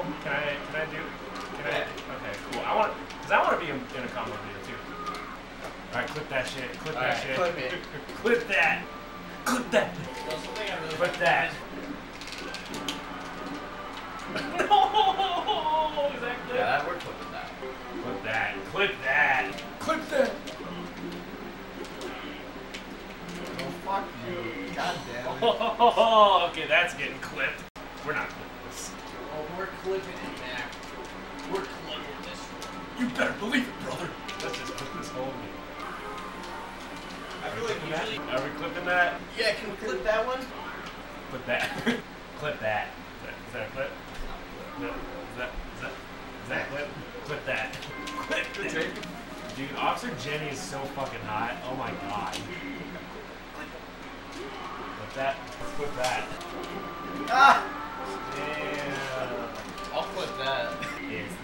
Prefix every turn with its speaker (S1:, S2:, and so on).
S1: Can I do? Can I? Okay, cool. Cause I want to be in a combo video too. All right, clip that shit. Clip that shit.
S2: Clip it.
S1: Clip that. Clip that. Clip that. No! Is that clip?
S2: Yeah, we're clipping that.
S1: Clip that. Clip that. Clip that.
S2: Oh, fuck you. God damn it.
S1: Oh, okay, that's getting clipped. We're not clipping this.
S2: Oh, we're clipping it, Mac. We're clipping this one.
S1: You better believe it, brother. Let's just clip this whole thing.
S2: I feel like usually...
S1: Are we clipping that?
S2: Yeah, can we clip that one?
S1: Clip that. Clip that. Is that a clip? No. Is that a clip? Clip that. Clip that. Dude, Officer Jenny is so fucking hot. Oh my god. Clip that. Let's clip that.
S2: Ah!
S1: Damn.
S2: I'll clip that.
S1: It's